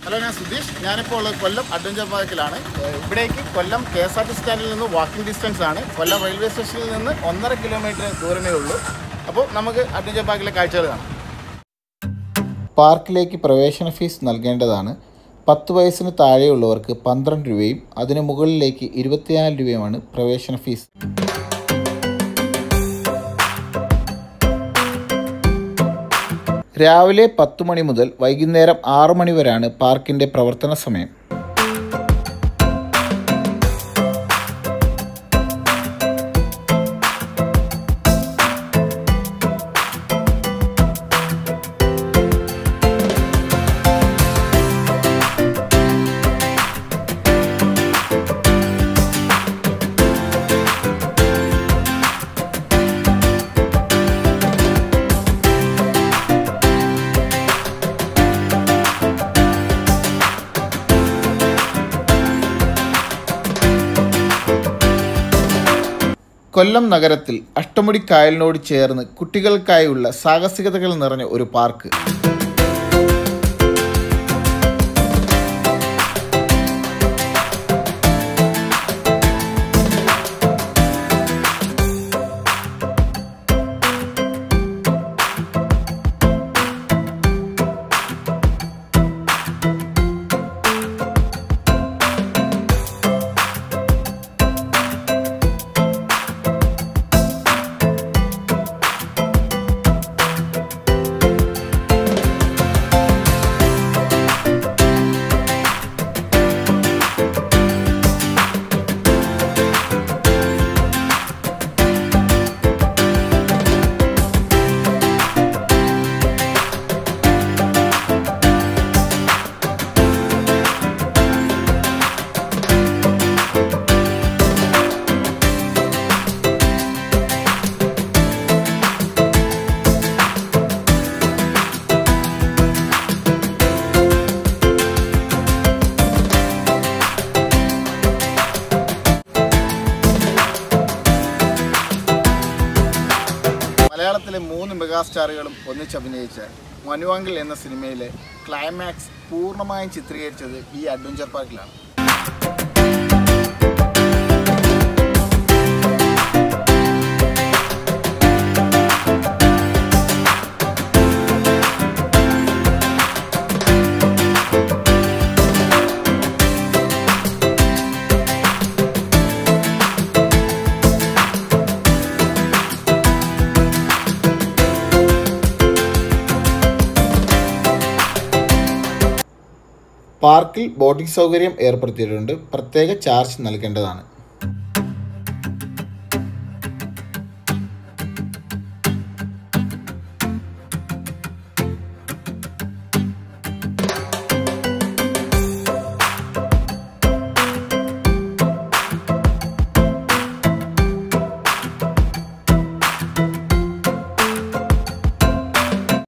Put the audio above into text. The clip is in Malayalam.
ഹലോ, ഞാൻ സുധീഷ്. ഞാനിപ്പോൾ ഉള്ളത് കൊല്ലം അഡ്വഞ്ചർ പാർക്കിലാണ്. ഇവിടേക്ക് കൊല്ലം KSRTC സ്റ്റാൻഡിൽ നിന്ന് വാക്കിംഗ് ഡിസ്റ്റൻസ് ആണ്. കൊല്ലം റെയിൽവേ സ്റ്റേഷനിൽ നിന്ന് 1.5 കിലോമീറ്റർ ദൂരമേ ഉള്ളൂ. അപ്പോൾ നമുക്ക് അഡ്വഞ്ചർ പാർക്കിലെ കാഴ്ചകൾ കാണാം. പാർക്കിലേക്ക് പ്രവേശന ഫീസ് നൽകേണ്ടതാണ്. 10 വയസ്സിന് താഴെയുള്ളവർക്ക് 12 രൂപയും അതിന് മുകളിലേക്ക് 24 രൂപയുമാണ് പ്രവേശന ഫീസ്. രാവിലെ 10 മണി മുതൽ വൈകുന്നേരം 6 മണി വരെയാണ് പാർക്കിൻ്റെ പ്രവർത്തന സമയം. കൊല്ലം നഗരത്തിൽ അഷ്ടമുടി കായലിനോട് ചേർന്ന് കുട്ടികൾക്കായുള്ള സാഹസികതകൾ നിറഞ്ഞ ഒരു പാർക്ക്. മലയാളത്തിലെ 3 മെഗാസ്റ്റാറുകളും ഒന്നിച്ചഭിനയിച്ച മനുവാങ്കിൾ എന്ന സിനിമയിലെ ക്ലൈമാക്സ് പൂർണ്ണമായും ചിത്രീകരിച്ചത് ഈ അഡ്വഞ്ചർ പാർക്കിലാണ്. പാർക്കിൽ ബോട്ടിംഗ് സൗകര്യം ഏർപ്പെടുത്തിയിട്ടുണ്ട്. പ്രത്യേക ചാർജ് നൽകേണ്ടതാണ്.